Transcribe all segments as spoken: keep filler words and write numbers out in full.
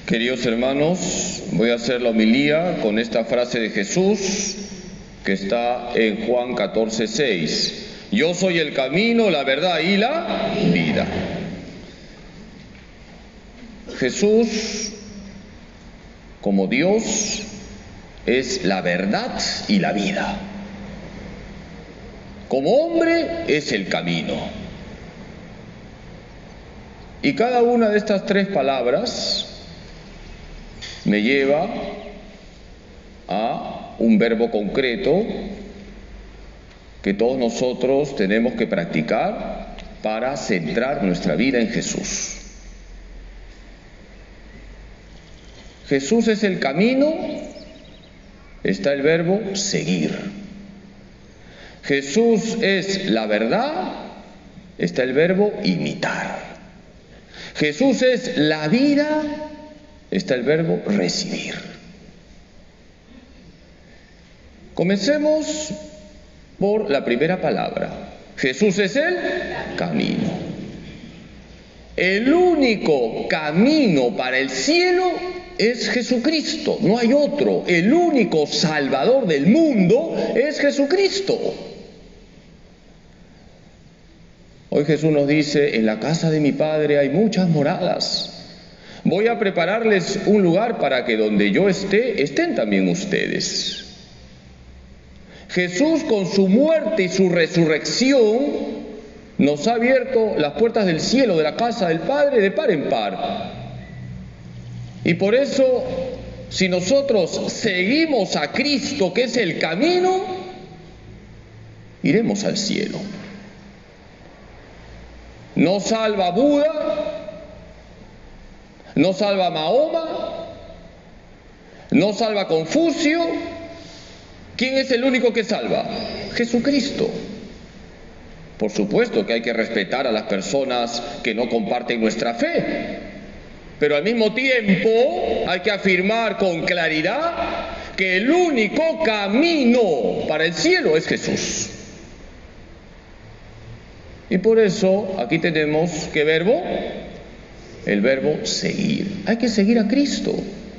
Queridos hermanos, voy a hacer la homilía con esta frase de Jesús que está en Juan catorce, seis. Yo soy el camino, la verdad y la vida. Jesús, como Dios, es la verdad y la vida. Como hombre es el camino. Y cada una de estas tres palabras me lleva a un verbo concreto que todos nosotros tenemos que practicar para centrar nuestra vida en Jesús. Jesús es el camino, está el verbo seguir. Jesús es la verdad, está el verbo imitar. Jesús es la vida, está el verbo recibir. Comencemos por la primera palabra. Jesús es el camino. El único camino para el cielo es Jesucristo, no hay otro. El único Salvador del mundo es Jesucristo. Hoy Jesús nos dice, en la casa de mi Padre hay muchas moradas. Voy a prepararles un lugar para que donde yo esté, estén también ustedes. Jesús, con su muerte y su resurrección, nos ha abierto las puertas del cielo, de la casa del Padre, de par en par. Y por eso, si nosotros seguimos a Cristo, que es el camino, iremos al cielo. No salva Buda, no salva Mahoma, no salva Confucio. ¿Quién es el único que salva? Jesucristo. Por supuesto que hay que respetar a las personas que no comparten nuestra fe, pero al mismo tiempo hay que afirmar con claridad que el único camino para el cielo es Jesús. Y por eso aquí tenemos, ¿qué verbo? El verbo seguir. Hay que seguir a Cristo.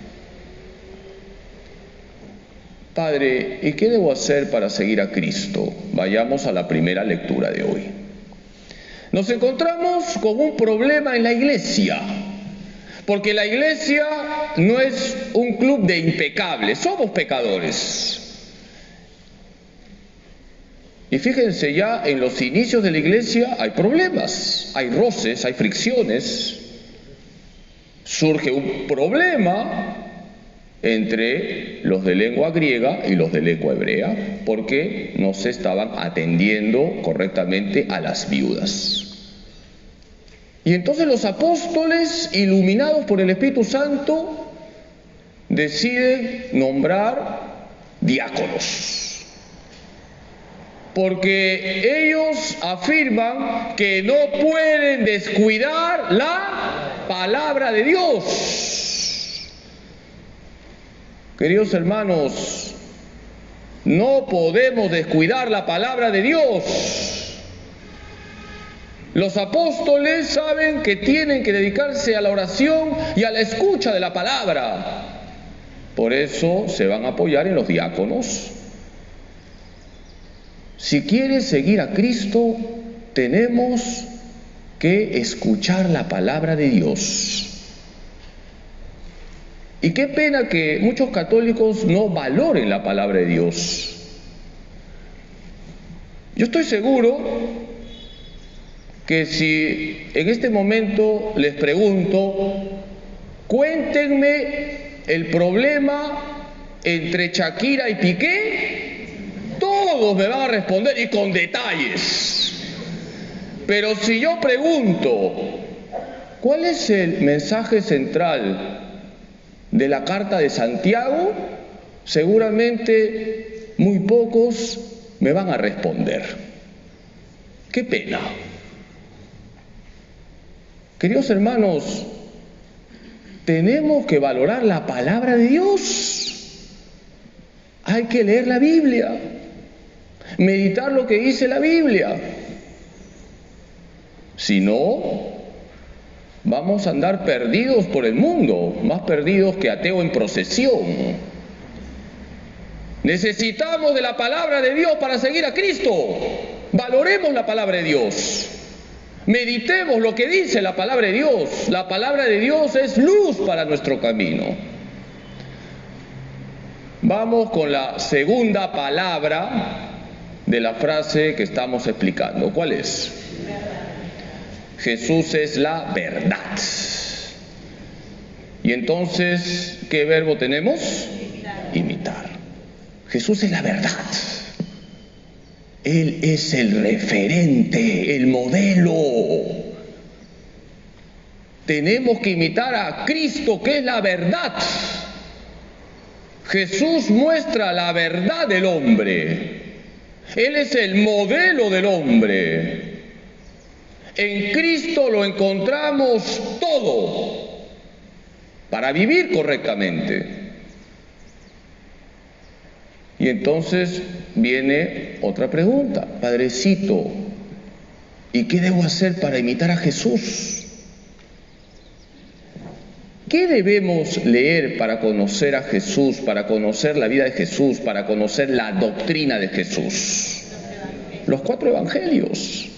Padre, ¿y qué debo hacer para seguir a Cristo? Vayamos a la primera lectura de hoy. Nos encontramos con un problema en la iglesia, porque la iglesia no es un club de impecables, somos pecadores. Y fíjense, ya en los inicios de la iglesia hay problemas, hay roces, hay fricciones. Surge un problema entre los de lengua griega y los de lengua hebrea, porque no se estaban atendiendo correctamente a las viudas. Y entonces los apóstoles, iluminados por el Espíritu Santo, deciden nombrar diáconos. Porque ellos afirman que no pueden descuidar la palabra de Dios. Queridos hermanos, no podemos descuidar la palabra de Dios. Los apóstoles saben que tienen que dedicarse a la oración y a la escucha de la palabra. Por eso se van a apoyar en los diáconos. Si quieres seguir a Cristo, tenemos que escuchar la palabra de Dios. Y qué pena que muchos católicos no valoren la palabra de Dios. Yo estoy seguro que si en este momento les pregunto, cuéntenme el problema entre Shakira y Piqué, todos me van a responder y con detalles. Pero si yo pregunto, ¿cuál es el mensaje central de la carta de Santiago? Seguramente muy pocos me van a responder. ¡Qué pena! Queridos hermanos, tenemos que valorar la palabra de Dios. Hay que leer la Biblia, meditar lo que dice la Biblia. Si no, vamos a andar perdidos por el mundo, más perdidos que ateo en procesión. Necesitamos de la palabra de Dios para seguir a Cristo. Valoremos la palabra de Dios. Meditemos lo que dice la palabra de Dios. La palabra de Dios es luz para nuestro camino. Vamos con la segunda palabra de la frase que estamos explicando. ¿Cuál es? Jesús es la verdad. Y entonces, ¿qué verbo tenemos? Imitar. Jesús es la verdad. Él es el referente, el modelo. Tenemos que imitar a Cristo, que es la verdad. Jesús muestra la verdad del hombre. Él es el modelo del hombre. En Cristo lo encontramos todo para vivir correctamente. Y entonces viene otra pregunta. Padrecito, ¿y qué debo hacer para imitar a Jesús? ¿Qué debemos leer para conocer a Jesús, para conocer la vida de Jesús, para conocer la doctrina de Jesús? Los cuatro evangelios.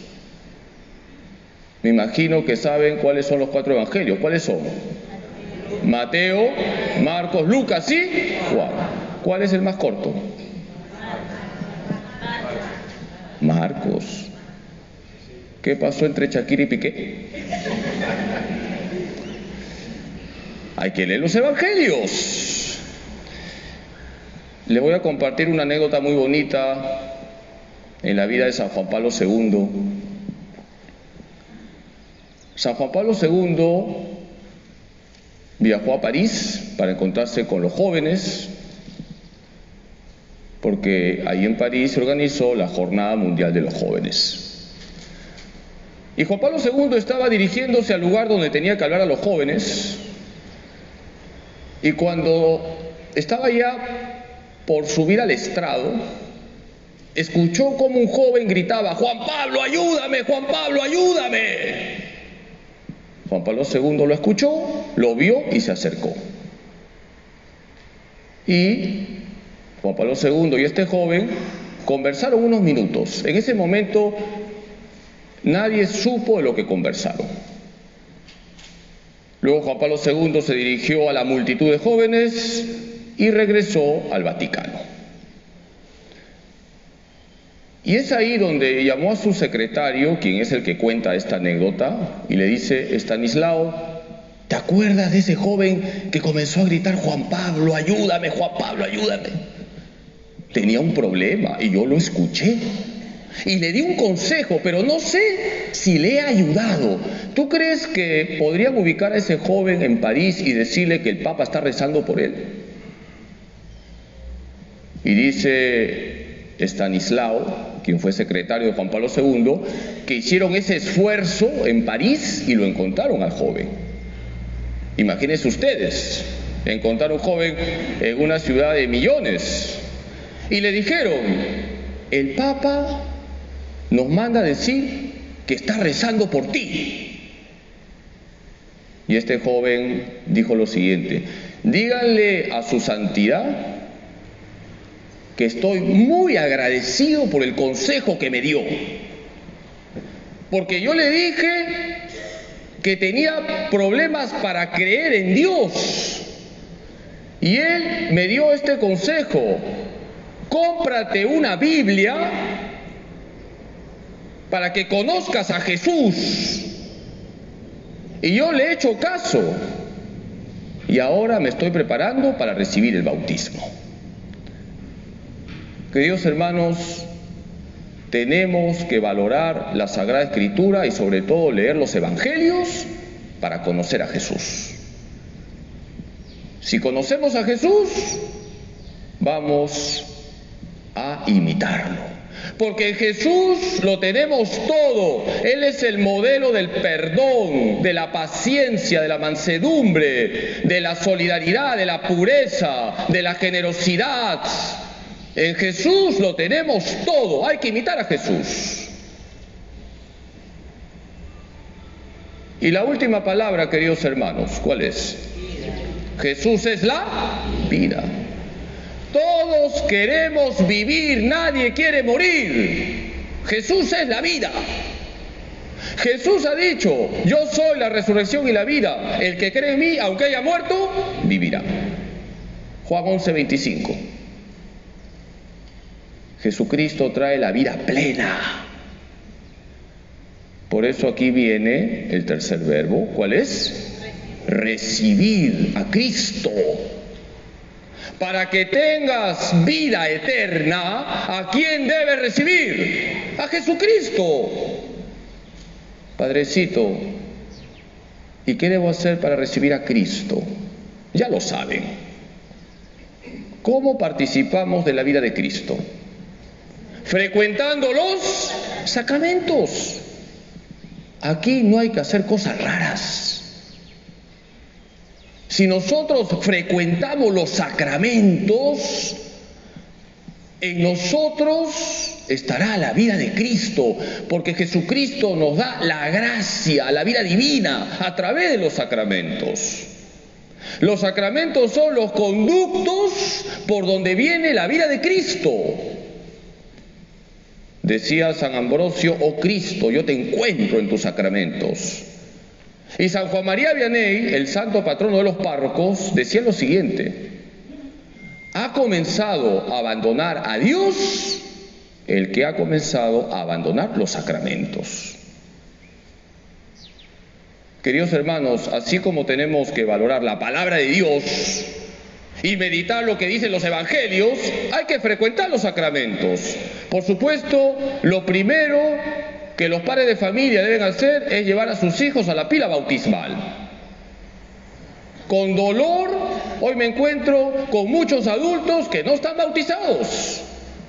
Me imagino que saben cuáles son los cuatro evangelios. ¿Cuáles son? Mateo, Marcos, Lucas y Juan. ¿Cuál es el más corto? Marcos. ¿Qué pasó entre Shakira y Piqué? Hay que leer los evangelios. Les voy a compartir una anécdota muy bonita en la vida de San Juan Pablo segundo. San Juan Pablo segundo viajó a París para encontrarse con los jóvenes, porque ahí en París se organizó la Jornada Mundial de los Jóvenes. Y Juan Pablo segundo estaba dirigiéndose al lugar donde tenía que hablar a los jóvenes, y cuando estaba ya por subir al estrado, escuchó como un joven gritaba: ¡Juan Pablo, ayúdame! ¡Juan Pablo, ayúdame! Juan Pablo segundo lo escuchó, lo vio y se acercó. Y Juan Pablo segundo y este joven conversaron unos minutos. En ese momento nadie supo de lo que conversaron. Luego Juan Pablo segundo se dirigió a la multitud de jóvenes y regresó al Vaticano. Y es ahí donde llamó a su secretario, quien es el que cuenta esta anécdota, y le dice: Estanislao, ¿te acuerdas de ese joven que comenzó a gritar: Juan Pablo, ayúdame, Juan Pablo, ayúdame? Tenía un problema y yo lo escuché. Y le di un consejo, pero no sé si le he ayudado. ¿Tú crees que podrían ubicar a ese joven en París y decirle que el Papa está rezando por él? Y dice Estanislao, quien fue secretario de Juan Pablo segundo, que hicieron ese esfuerzo en París y lo encontraron al joven. Imagínense ustedes, encontrar un joven en una ciudad de millones. Y le dijeron: el Papa nos manda a decir que está rezando por ti. Y este joven dijo lo siguiente: díganle a su santidad que estoy muy agradecido por el consejo que me dio, porque yo le dije que tenía problemas para creer en Dios y él me dio este consejo: cómprate una Biblia para que conozcas a Jesús. Y yo le he hecho caso y ahora me estoy preparando para recibir el bautismo. Queridos hermanos, tenemos que valorar la Sagrada Escritura y sobre todo leer los evangelios para conocer a Jesús. Si conocemos a Jesús, vamos a imitarlo. Porque en Jesús lo tenemos todo. Él es el modelo del perdón, de la paciencia, de la mansedumbre, de la solidaridad, de la pureza, de la generosidad. En Jesús lo tenemos todo. Hay que imitar a Jesús. Y la última palabra, queridos hermanos, ¿cuál es? Jesús es la vida. Todos queremos vivir, nadie quiere morir. Jesús es la vida. Jesús ha dicho, yo soy la resurrección y la vida. El que cree en mí, aunque haya muerto, vivirá. Juan once, veinticinco. Jesucristo trae la vida plena. Por eso aquí viene el tercer verbo. ¿Cuál es? Recibir a Cristo. Para que tengas vida eterna, ¿a quién debes recibir? A Jesucristo. Padrecito, ¿y qué debo hacer para recibir a Cristo? Ya lo saben. ¿Cómo participamos de la vida de Cristo? Frecuentando los sacramentos. Aquí no hay que hacer cosas raras. Si nosotros frecuentamos los sacramentos, en nosotros estará la vida de Cristo, porque Jesucristo nos da la gracia, la vida divina, a través de los sacramentos. Los sacramentos son los conductos por donde viene la vida de Cristo. Decía San Ambrosio: oh Cristo, yo te encuentro en tus sacramentos. Y San Juan María Vianney, el santo patrono de los párrocos, decía lo siguiente: ha comenzado a abandonar a Dios el que ha comenzado a abandonar los sacramentos. Queridos hermanos, así como tenemos que valorar la palabra de Dios y meditar lo que dicen los evangelios, hay que frecuentar los sacramentos. Por supuesto, lo primero que los padres de familia deben hacer es llevar a sus hijos a la pila bautismal. Con dolor, hoy me encuentro con muchos adultos que no están bautizados.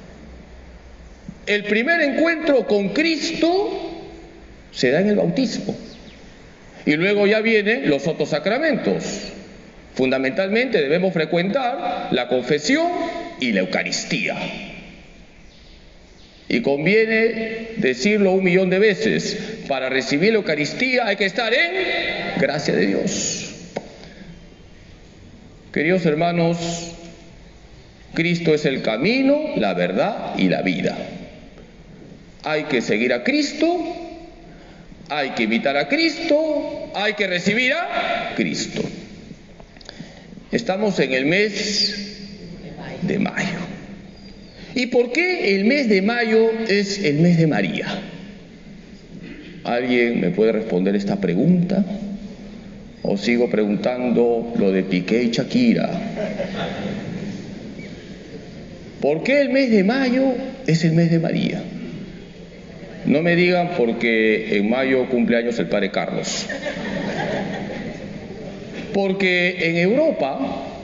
El primer encuentro con Cristo se da en el bautismo. Y luego ya vienen los otros sacramentos. Fundamentalmente debemos frecuentar la confesión y la Eucaristía. Y conviene decirlo un millón de veces: para recibir la Eucaristía hay que estar en gracia de Dios. Queridos hermanos, Cristo es el camino, la verdad y la vida. Hay que seguir a Cristo, hay que imitar a Cristo, hay que recibir a Cristo. Estamos en el mes de mayo. ¿Y por qué el mes de mayo es el mes de María? ¿Alguien me puede responder esta pregunta? ¿O sigo preguntando lo de Piqué y Shakira? ¿Por qué el mes de mayo es el mes de María? No me digan porque en mayo cumple años el padre Carlos. Porque en Europa,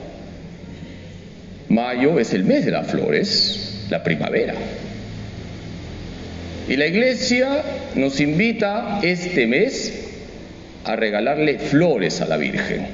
mayo es el mes de las flores, la primavera. Y la Iglesia nos invita este mes a regalarle flores a la Virgen.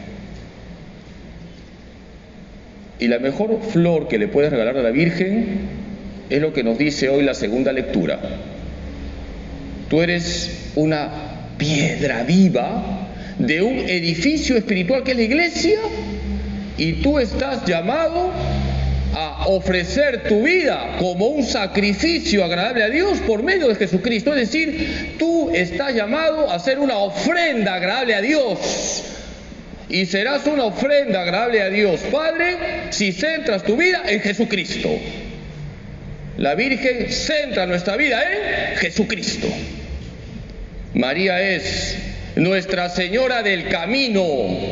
Y la mejor flor que le puedes regalar a la Virgen es lo que nos dice hoy la segunda lectura. Tú eres una piedra viva de un edificio espiritual que es la Iglesia, y tú estás llamado a ofrecer tu vida como un sacrificio agradable a Dios por medio de Jesucristo. Es decir, tú estás llamado a hacer una ofrenda agradable a Dios. Y serás una ofrenda agradable a Dios Padre si centras tu vida en Jesucristo. La Virgen centra nuestra vida en Jesucristo. María es Nuestra Señora del Camino.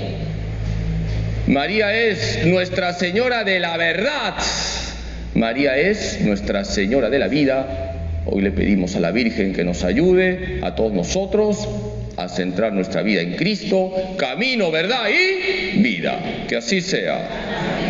María es Nuestra Señora de la Verdad. María es Nuestra Señora de la Vida. Hoy le pedimos a la Virgen que nos ayude a todos nosotros a centrar nuestra vida en Cristo, camino, verdad y vida. Que así sea.